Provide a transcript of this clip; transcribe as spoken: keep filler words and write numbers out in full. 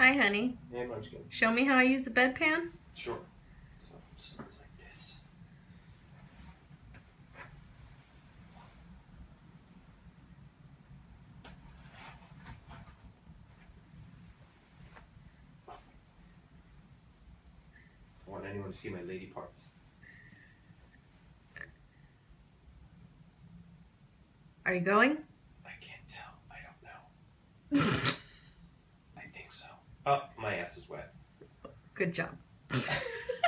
Hi, honey. Hey, Munchkin. Show me how I use the bedpan. Sure. So it starts like this. I want anyone to see my lady parts. Are you going? I can't tell. I don't know. I think so. Oh, my ass is wet. Good job.